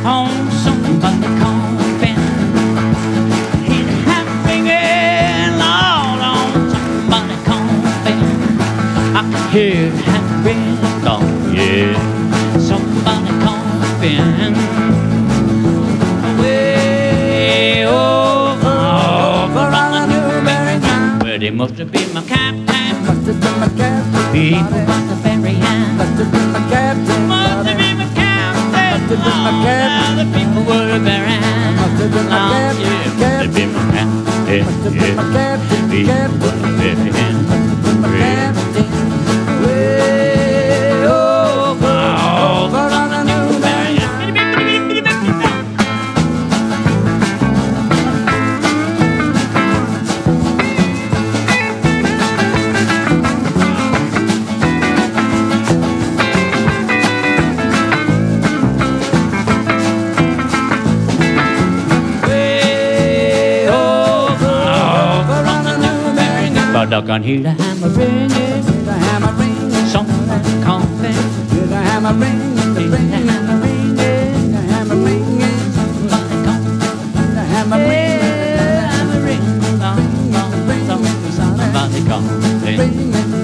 on somebody coffin. Hear the hammer ringing, Lord, on somebody coffin. I can hear the hammer ringing, Lord, yeah, somebody coffin. Way over on the Newberry ground, where they must have been my captain. Must have been my captain. People at the very end. Must have been my captain. Must have been my captain. Must have been my captain. The people were the very end. Must have been my captain. Must have been my captain. Must have been my captain. People were the very end. Must have been my captain. Way over on the Newberry ground. But I can hear the hammer ringing, Hear the hammer ringing, somebody coffin. hear the hammer ringing, the ringing, the ringing, the hammer ringing, Somebody coffin. the hammer ringing, Hammer ringing, somebody coffin. ringing,